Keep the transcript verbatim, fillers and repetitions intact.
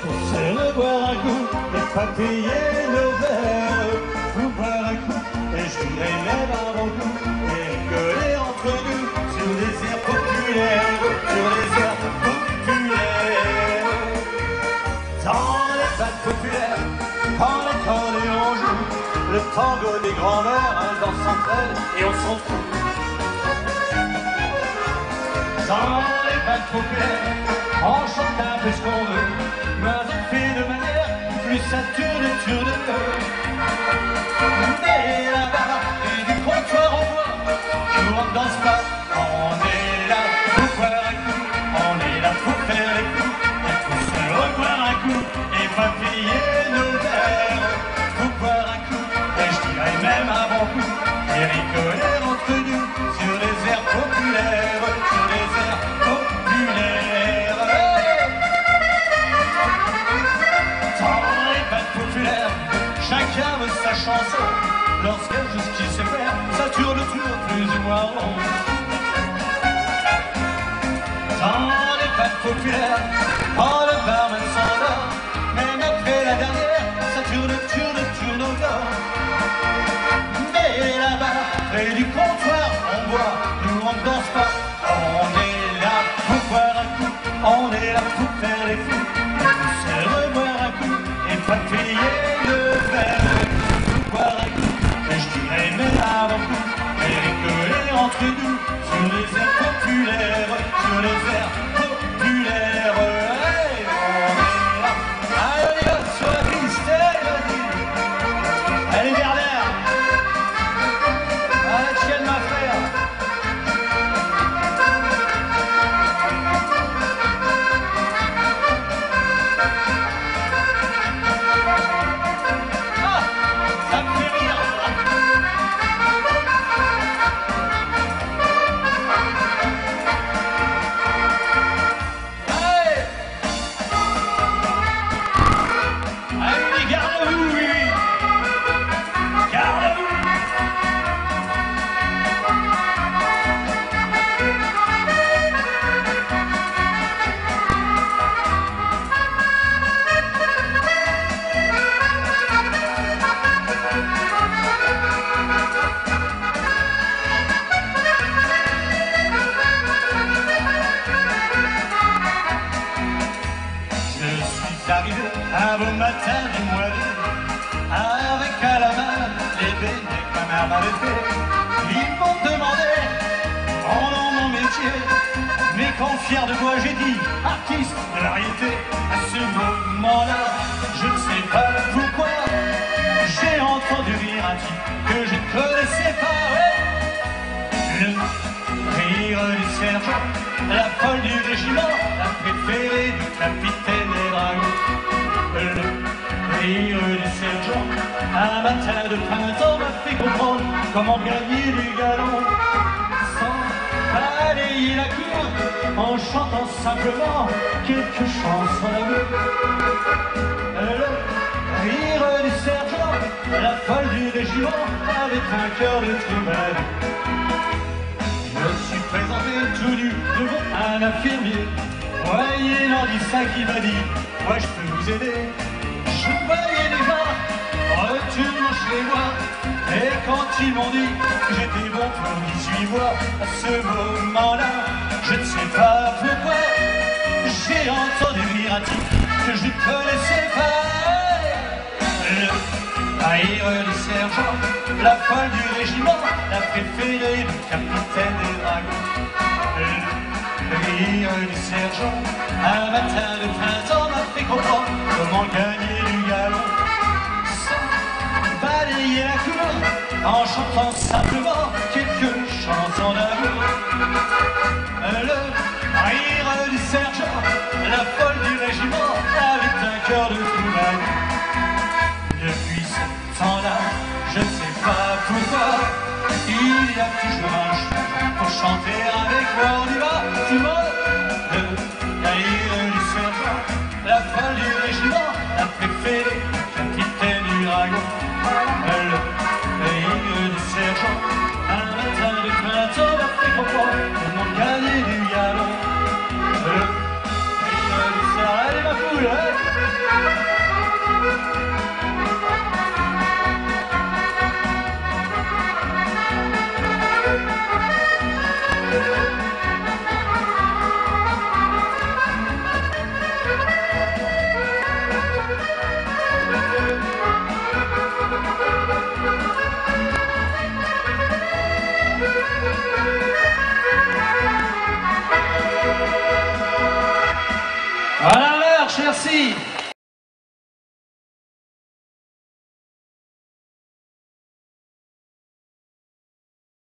C'est reboire un coup et pas payer nos verres. Vous boire un coup et je dirais même un bon coup et rigoler entre nous sur des airs populaires, sur des airs populaires. Dans les fêtes populaires, quand l'accordéon joue, le tango des grands-mères, elles dansent entre elles et on s'en fout. Dans les fêtes populaires, on chante un peu ce qu'on veut, mais on fait de manière plus ça tourne, tourne. Mais là-bas, et du comptoir en bois, nous on ne danse pas, on est là pour boire un coup, on est là pour faire les coups, et pour se reboire un coup, et pas payer nos verres. Pour boire un coup, et je dirais même un bon coup, et rigoler entre nous sur les airs populaires, sur les airs populaires. Chacun veut sa chanson, lorsqu'elle justice est faite, ça tourne toujours plus ou moins rond. Dans les fêtes populaires, quand le barman s'endort, même après la dernière, ça tourne, tourne, tourne encore. Mais là-bas, près du comptoir, on boit, nous on ne danse pas. On est là pour boire un coup, on est là pour faire les fous, pour se reboire un coup et pas payer le verre. Pour boire un coup, et je dirais même avant coup, et rigoler entre nous sur les airs populaires, sur les airs populaires. Hey, on est là. Allez, on y va sur la piste, allez, vas-y. Allez, Bernard. Allez, tiens de ma frère. Arrivé un beau matin du mois d'août, avec à la main les beignets que ma mère m'avait fait. Ils m'ont demandé mon nom, mon métier, mais quand fier de moi j'ai dit artiste de variété. À ce moment-là, je ne sais pas pourquoi, j'ai entendu rire un type que je ne connaissais pas. Ouais. Le rire du sergent, la folle du régiment, la préférée du capitaine des dragons. Le rire du sergent, un matin de printemps m'a fait comprendre comment gagner du galon sans balayer la cour, en chantant simplement quelques chansons d'amour. Le rire du sergent, la folle du régiment, avait un cœur de troubadour. Je suis présenté tout nu devant un infirmier, moyennant dix cinq, il m'a dit « Moi je peux vous aider ». Je voyais déjà retournant chez moi, et quand ils m'ont dit que j'étais bon pour dix-huit mois, à ce moment-là, je ne sais pas pourquoi, j'ai entendu rire un type que je ne connaissais pas. Le rire du sergent, la folle du régiment, la préférée du capitaine des dragons. Le rire du sergent, un matin de printemps m'a fait comprendre comment gagner du galon sans balayer la cour, en chantant simplement quelques chansons d'amour. Le rire du sergent, la folle du régiment, avait un cœur de troubadour. Depuis ce temps-là, je ne sais pas pourquoi, il y a toujours un chemin pour chanter avec moi. On y va, tout le monde. Le rire du sergent, la folle du régiment, la préférée, capitaine du dragon. Le rire du sergent, un matin de printemps m'a fait comprendre comment gagner du galon. Le rire du sergent, allez ma poule, hein. Merci.